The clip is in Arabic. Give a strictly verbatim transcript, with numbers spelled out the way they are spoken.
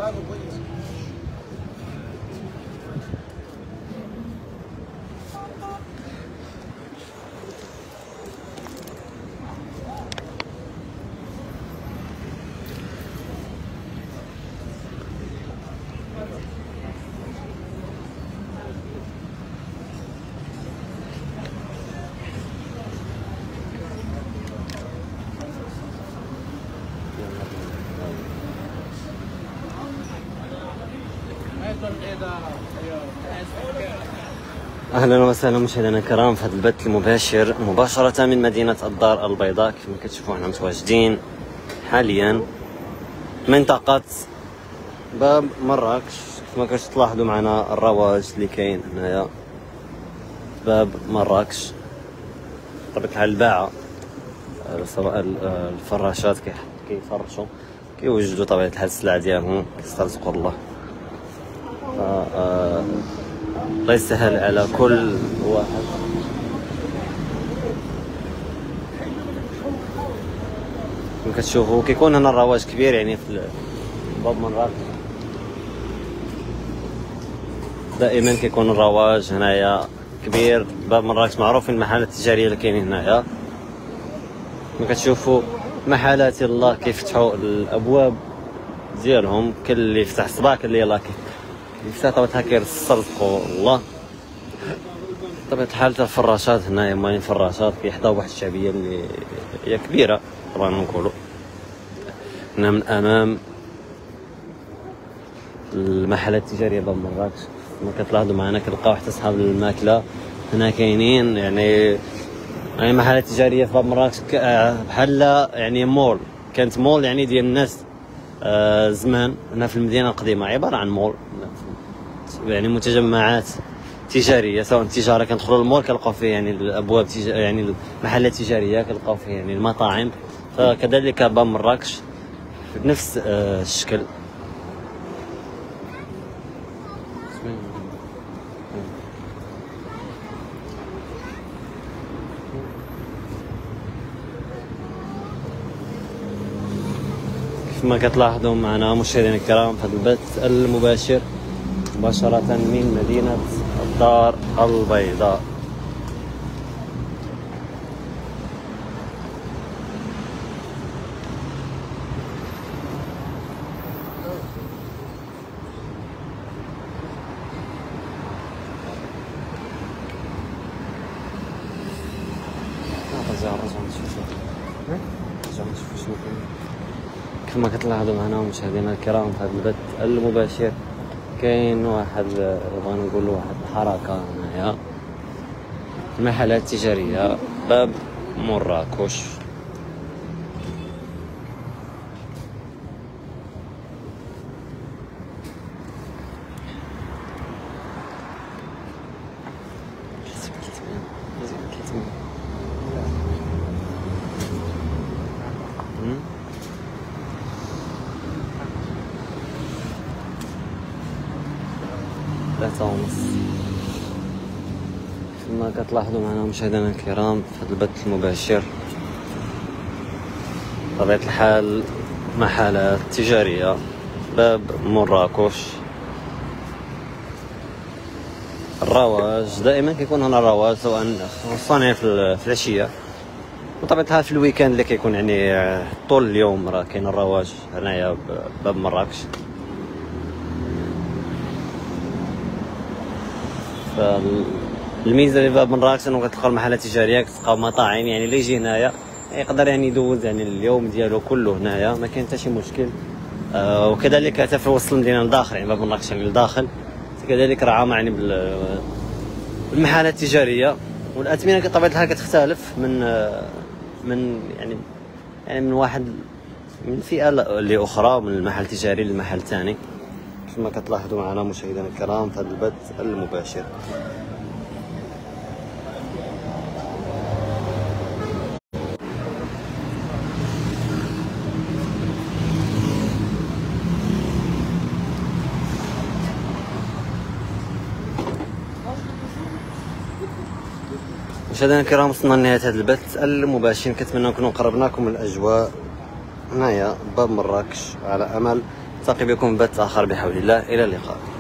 اهلا وسهلا مشاهدينا الكرام في هذا البث المباشر مباشرة من مدينة الدار البيضاء. كما كتشوفوا حنا متواجدين حاليا منطقة باب مراكش. كما كتلاحظوا معنا الرواج اللي كاين هنايا باب مراكش. بطبيعة الحال الباعة الفراشات كيفرشوا كيوجدوا طبيعة الحال السلعة ديالهم كيسترزقوا الله. آه الله يسهل على كل واحد. كما كتشوفوا كيكون هنا الرواج كبير يعني في باب مراكش. دائما كيكون الرواج هنايا كبير. باب مراكش معروف المحلات التجاريه اللي كاينين هنايا. كما كتشوفوا محلات يلاه كيفتحوا الابواب ديالهم، كاين اللي يفتح الصباح كاين اللي يلاه يفتح طبعا كيرزقوا الله. بطبيعة الحال حتى الفراشات هنايا المهم الفراشات كيحظاو بواحد الشعبيه اللي هي كبيره طبعا نقولوا. هنا من امام المحلات التجاريه باب مراكش كما كتلاحظوا معنا كنلقاو حتى صحاب الماكله هنا كاينين. يعني يعني محلات تجاريه في باب مراكش بحال يعني مول، كانت مول يعني ديال الناس آه زمان. هنا في المدينه القديمه عباره عن مول، يعني متجمعات تجاريه سواء التجاره كندخلوا للمول كنلقاو فيه يعني الابواب تجار يعني المحلات التجاريه كنلقاو فيه يعني المطاعم. فكذلك باب مراكش بنفس آه الشكل. كما كتلاحظوا معنا مشاهدينا الكرام في هذا البث المباشر مباشرة من مدينة الدار البيضاء. كما كتلاحظوا معنا مشاهدينا الكرام في هذا البث المباشر كاين واحد بغينا نقولوا واحد الحركه هنايا المحلات التجاريه باب مراكش. ثلاثة ونص. كما كتلاحظوا معنا مشاهدينا الكرام في هذا البث المباشر بطبيعة الحال محلات تجارية باب مراكش. الرواج دائما كيكون هنا الرواج سواء خصوصا في العشية بطبيعة الحال في الويكاند اللي كيكون يعني طول اليوم راه كاين الرواج هنايا باب مراكش. الميزه اللي باب مراكش انه كتلقاو المحلات التجاريه كتلقاو مطاعم يعني اللي يجي هنايا يقدر يعني يدوز يعني اليوم ديالو كله هنايا ما كاين حتى شي مشكل. آه وكذلك حتى في وسط المدينه لداخل يعني باب مراكش يعني لداخل كذلك راه عامر يعني بالمحلات التجاريه. والاثمنه بطبيعه الحال كتختلف من آه من يعني يعني من واحد من فئه لاخرى من المحل التجاري للمحل الثاني كما كتلاحظوا معنا مشاهدينا الكرام في هذا البث المباشر. مشاهدينا الكرام وصلنا لنهاية هذا البث المباشر. كنتمنى نكونوا قربناكم من الاجواء هنايا باب مراكش على امل نلتقي بكم في بث آخر بحول الله، إلى اللقاء.